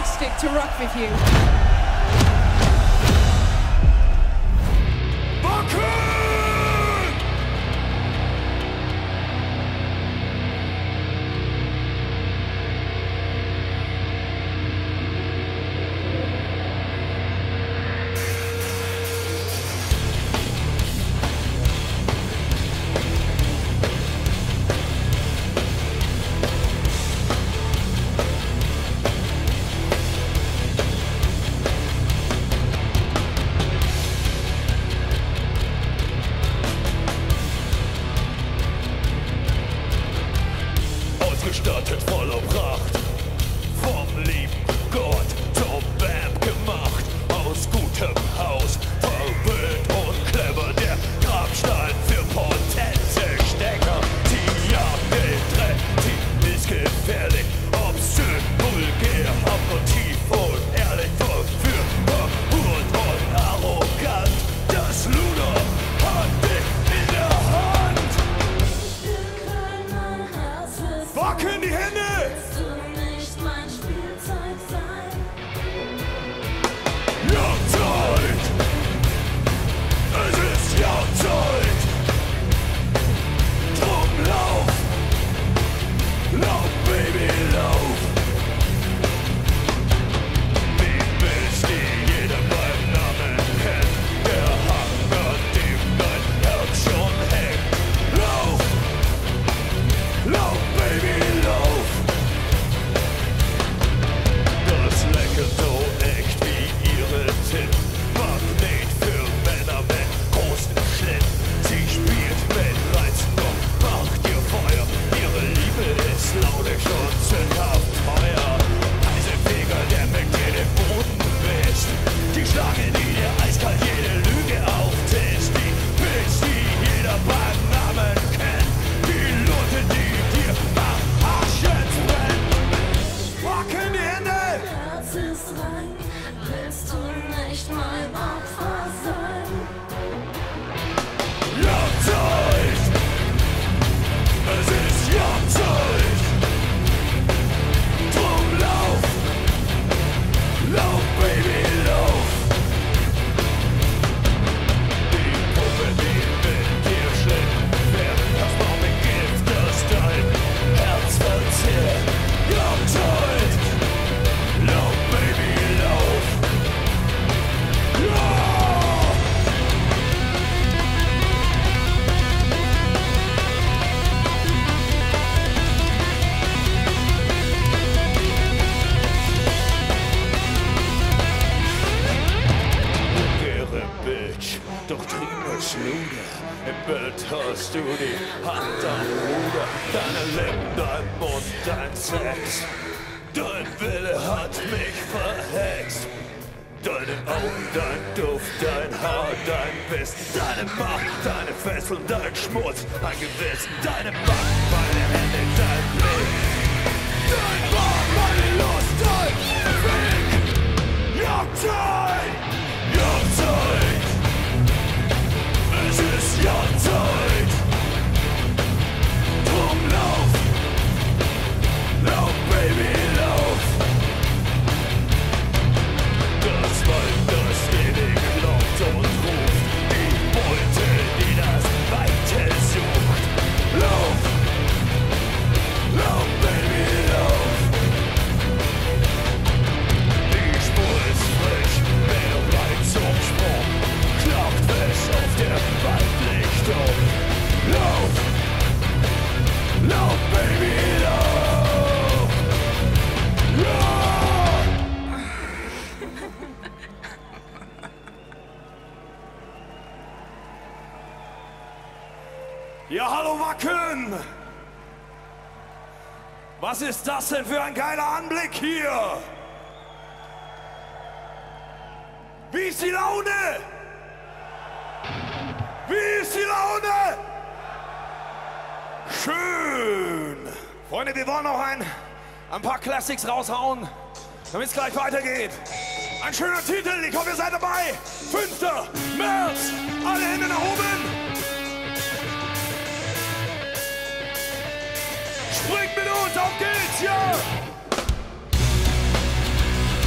fantastic to rock with you. Wacken! Ausgestattet voller Pracht, vom lieben Gott zur Band gemacht, aus gutem Haus, verwöhnt und clever, der Grabstein für potente Stecker. Die Jagd den Dreck, die ist gefährlich, obszön, vulgär, abgrundtief und ehrlich, verführbar, und arrogant, das Luder hat dich in der Hand. Wacken die Hände! Willst du nicht mein Spielzeug sein? Jagdzeit! Es ist Jagdzeit! Drum lauf! Lauf, Baby, lauf! Wie willst du jeder beim Namen kennt? Der Hang, an dem dein Herz schon hängt. Lauf! Lauf, Baby, lauf! Das leckert so echt wie ihre Titten. Magnet für Männer mit großen Schlitten. Sie spielt mit Reiz und macht ihr Feuer. Ihre Liebe ist launig und sündhaft teuer. Eisefeger, der mit dir den Boden wäscht. Die Schlange, die dir eiskalt jede Lüge auftischt. Die Bitch, die jeder beim Namen kennt. Die Lunte, die dir am Arsch brennt. Wacken die Hände! Herz ist rein, willst du nicht mein Opfer sein? Jagdzeit! Es ist Jagdzeit! Drum lauf! Lauf, Baby, lauf! Die Puppe, die mit dir schlägt, fährt das Bombengift, das dein Herz verzehrt. Jagdzeit! Lauf, Baby, lauf! Ja! Vulgäre Bitch, doch triebenes Luder. Im Bild hast du die Hand am Ruder. Deine Lippen, dein Mund, dein Sex. Dein Wille hat mich verhext. Deine Augen, dein Duft, dein Haar, dein Biss. Deine Macht, deine Fesseln, dein Schmutz, dein Gewissen. Deine Macht, meine Hände, dein Blick. Dein Wort, meine Lust, dein Weg. Jagdzeit! Jagdzeit! Es ist Jagdzeit! Drum lauf! Lauf, Baby, lauf! Das Weib, das ewig lauft und ruft, die Beute, die das Weite sucht. Lauf! Lauf, Baby, lauf! Die Spur ist frisch, bereit zum Sprung, klappt fest auf der Waldlichtung. Lauf! Lauf, Baby, lauf! Ja! Ja, hallo Wacken! Was ist das denn für ein geiler Anblick hier? Wie ist die Laune? Wie ist die Laune? Schön! Freunde, wir wollen noch ein paar Classics raushauen, damit es gleich weitergeht. Ein schöner Titel, ich hoffe, ihr seid dabei. 5. März, alle Hände nach oben. Springt mit uns, auf geht's, ja!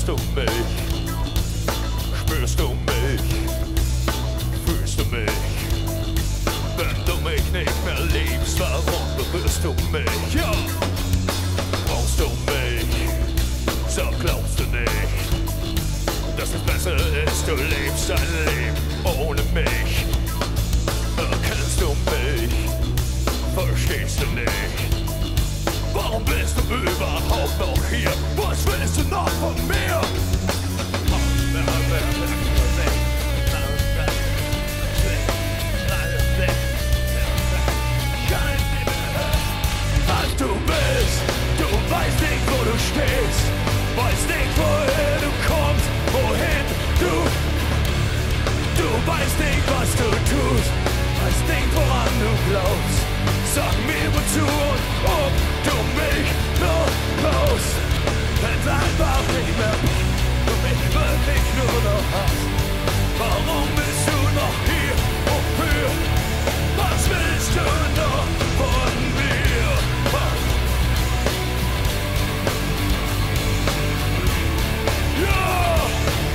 Hörst du mich? Spürst du mich? Fühlst du mich? Wenn du mich nicht mehr liebst, warum berührst du mich? Ja! Brauchst du mich? So glaubst du nicht, dass es besser ist, du lebst dein Leben ohne mich. Erkennst du mich? Verstehst du nicht? Warum bist du überhaupt noch hier? Was willst du noch von mir? Was du bist, du weißt nicht, wo du stehst, weißt nicht, woher du kommst, wohin du weißt nicht, was du tust, weißt nicht, woran du glaubst. Sag mir wozu und ob du mich noch brauchst. Wenn's einfach nicht mehr du mich wirklich nur noch hast. Warum bist du noch hier? Wofür? Was willst du noch von mir? Ja!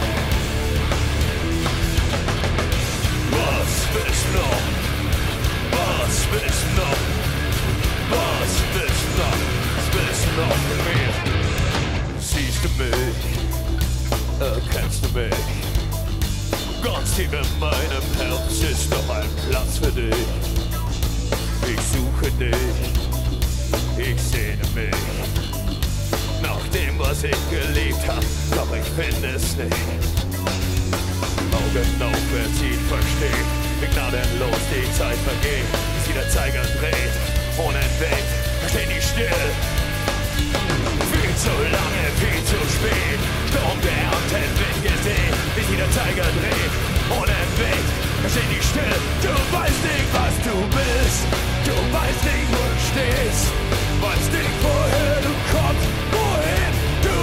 Was willst du noch? Was willst du noch? Was willst du noch? Was willst du noch von mir? Siehst du mich? Erkennst du mich? Ganz tief in meinem Herz ist noch ein Platz für dich. Ich suche dich, ich sehne mich nach dem, was ich geliebt hab, doch ich finde es nicht. Augen auf, wer sieht, versteht, wie gnadenlos die Zeit vergeht, bis sie der Zeiger dreht, unentwegt, stehen die still. Viel zu lange, viel zu spät, Sturm der Antennenwind gesehen, bis sie der Zeiger dreht, unentwegt, stehen die still. Du weißt nicht, was du bist, du weißt nicht, wo du stehst, weißt nicht, woher du kommst, wohin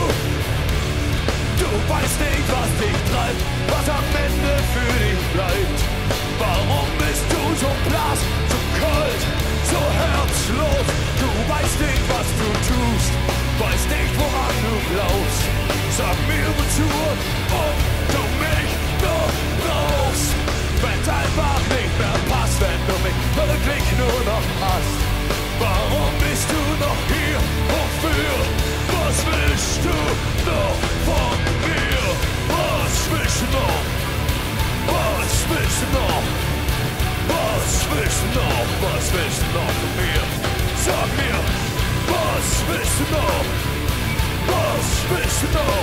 du weißt nicht, was dich treibt, was am Ende für dich bleibt. Warum bist du so blass, so kalt, so herzlos? Du weißt nicht, was du tust, weißt nicht, woran du glaubst. Sag mir wozu und ob du mich noch brauchst. Wenn's einfach nicht mehr passt, wenn du mich wirklich nur noch hast. Warum bist du noch hier? Wofür? Was willst du noch von mir? Was willst du noch? Was willst du noch? Was willst du noch? Was willst du noch von mir? Sag mir, was willst du noch? Was willst du noch?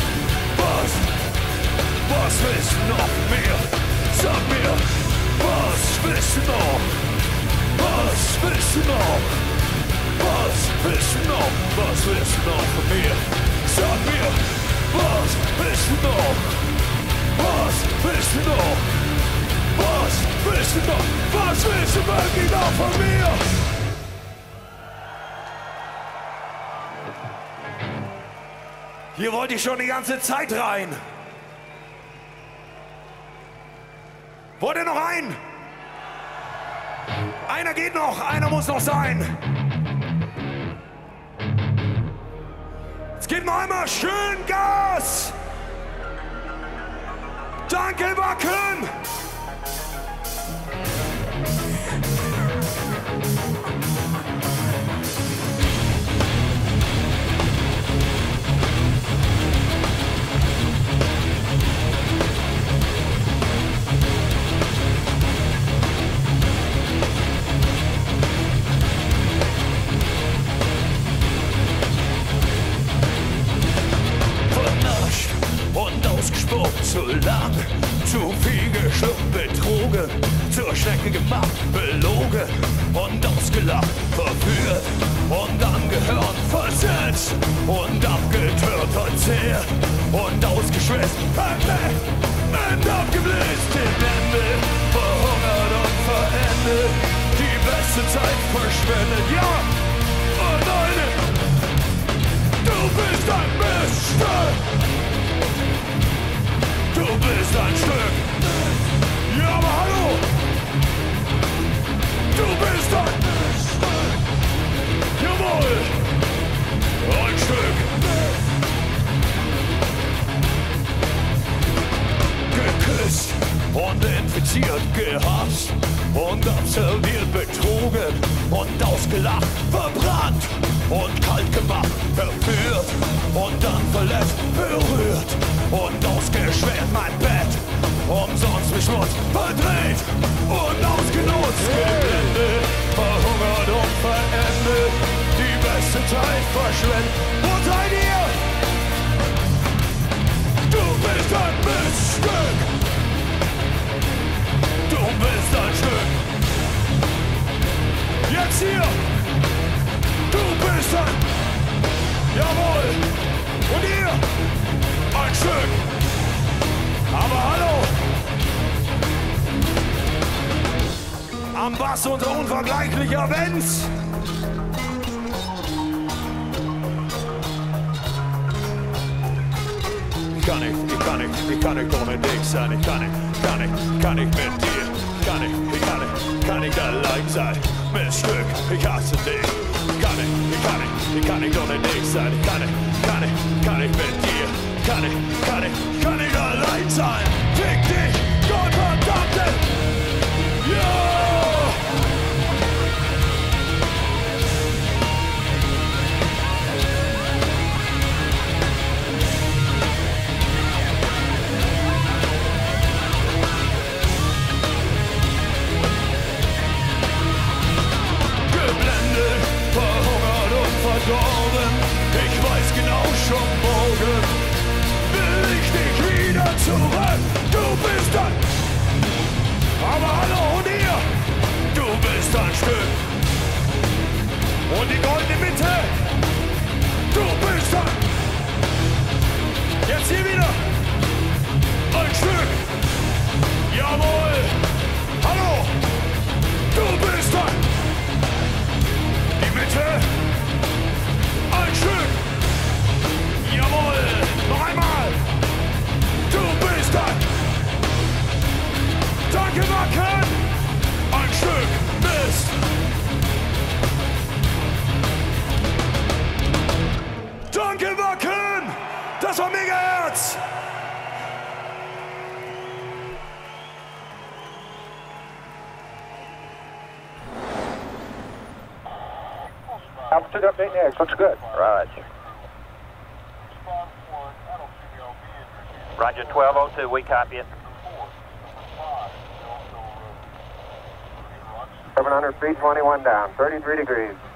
Was willst du noch von mir? Sag mir, was willst du noch? Was willst du noch? Was willst du noch? Was willst du noch von mir? Sag mir, was willst du noch? Was willst du noch? Was willst du noch? Was willst du wirklich noch von mir? Hier wollte ich schon die ganze Zeit rein. Wollt ihr noch einen? Einer geht noch, einer muss noch sein. Jetzt gebt noch einmal schön Gas. Danke, Wacken. Und ausgespuckt zu lang, zu viel geschluckt, betrogen, zur Schnecke gemacht, belogen und ausgelacht, verführt und angehört, versetzt und abgetört, verzehrt und ausgeschwitzt, und abgebläst, im Ende verhungert und verendet, die beste Zeit verschwendet, ja, und eine, du bist ein Miststück. Du bist ein Stück. Ja, aber hallo. Du bist ein Stück. Jawohl. Ein Stück. gehasst und absolviert betrogen und ausgelacht, verbrannt und kalt gemacht, verführt und dann verletzt, berührt und ausgeschwert mein Bett, umsonst beschmutzt, verdreht und ausgenutzt, geblendet, verhungert und verendet, die beste Zeit verschwendet. Wo seid ihr? Du bist ein Miststück. Du bist ein Stück. Jetzt hier. Du bist ein. Jawohl. Und ihr? Ein Stück. Aber hallo. Am Bass unser unvergleichlicher Benz. Ich kann nicht ohne dich sein, ich kann nicht mit dir, kann nicht allein sein, Miststück, ich hasse dich, ich kann nicht ohne dich sein, ich kann nicht mit dir, kann nicht allein sein, fick dich, Gott verdammte, ja! Ich weiß genau schon morgen will ich dich wieder zurück. Du bist ein. Aber hallo und ihr. Du bist ein Stück. Und die goldene Mitte. Du bist ein. Jetzt hier wieder. Ein Stück. Jawohl. Hallo. Du bist ein. Die Mitte. Ein Stück! Jawohl! Noch einmal! Du bist ein! Danke, Wacken! Ein Stück Mist! Danke, Wacken! Das war Megaherz! Altitude update next. Looks good. Roger. Roger, 1202. We copy it. 700 feet, 21 down. 33 degrees.